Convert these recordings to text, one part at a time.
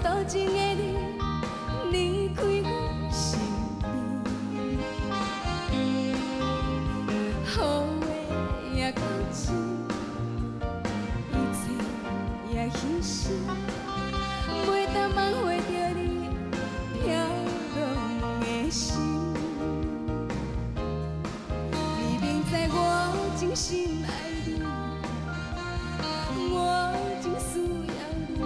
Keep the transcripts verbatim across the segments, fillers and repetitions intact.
多情的你离开我身边，雨的也到尽，一切也牺牲，袂当挽回着你飘浪的心。你明知我真心爱你，我真需要你。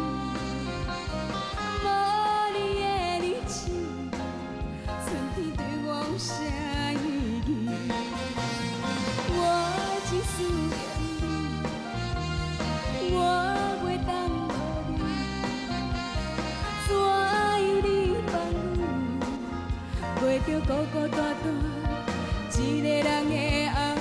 无你的日子，春天对我有啥意义？我只思念你，我袂当无你，怎有你帮我，袂着孤孤单单一个人的爱？